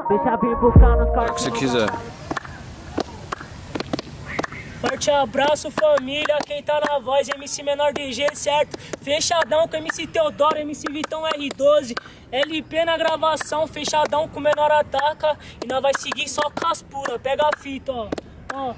Deixa vir buscar nos O carros. que você quiser. Forte abraço, família, quem tá na voz, MC Menor DG, certo? Fechadão com MC Teodoro, MC Vitão R12, LP na gravação, fechadão com o Menor Ataca. E nós vai seguir só caspura, pega a fita, ó.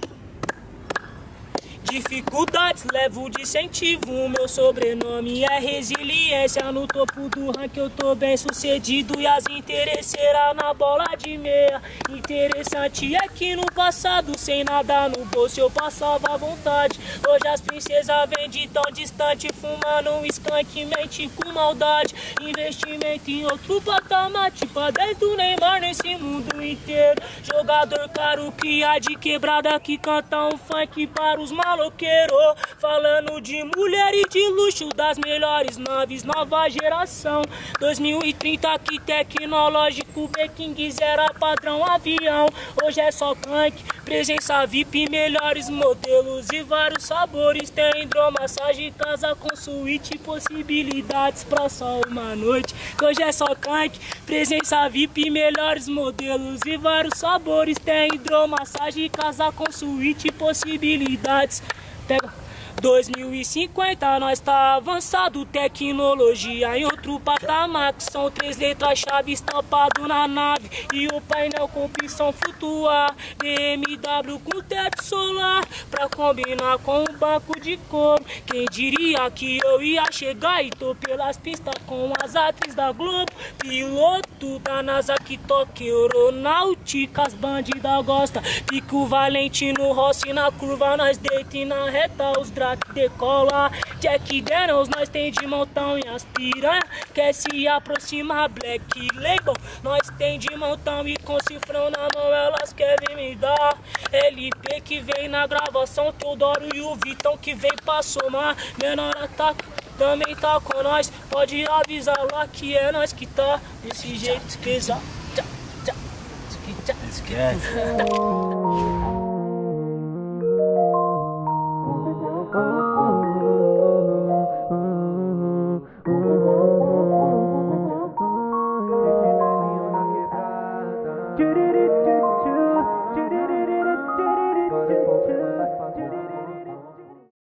Dificuldades, levo de incentivo. Meu sobrenome é resiliência. No topo do ranking eu tô bem sucedido. E as interesseiras na bola de meia. Interessante é que no passado, sem nada no bolso, eu passava à vontade. Hoje as princesas vêm de tão distante, fumando um skunk, mente com maldade. Investimento em outro patamar, tipo a 10 do Neymar nesse mundo inteiro. Jogador caro, cria de quebrada que canta um funk para os maloqueiros. Falando de mulher e de luxo, das melhores naves, nova geração. 2030 que tecnológico, B-Kings era padrão avião. Hoje é só funk, presença VIP, melhores modelos e vários sabores. Tem hidromassagem, casa com suíte, possibilidades pra só uma noite. Hoje é só funk, presença VIP, melhores modelos e vários sabores. Tem hidromassagem, casa com suíte, possibilidades. Pega. 2050 nós tá avançado, tecnologia em outro patamar, que são 3 letras-chave estampado na nave e o painel com opção flutuar. BMW com teto solar pra combinar com um banco de couro. Quem diria que eu ia chegar e tô pelas pistas com as atrizes da Globo. Piloto da NASA que toca aeronáutica, as bandidas gostam. Pico Valentino Rossi na curva, nós deita e na reta os drags decola. Jack Daniels nós tem de montão e as piranha quer se aproximar. Black Label nós tem de montão e com cifrão na mão elas querem me dar. LP que vem na gravação, Teodoro e o Vitão que vem pra somar. Menor Ataca também tá com nós, pode avisar lá que é nós que tá desse jeito pesado. Esquece.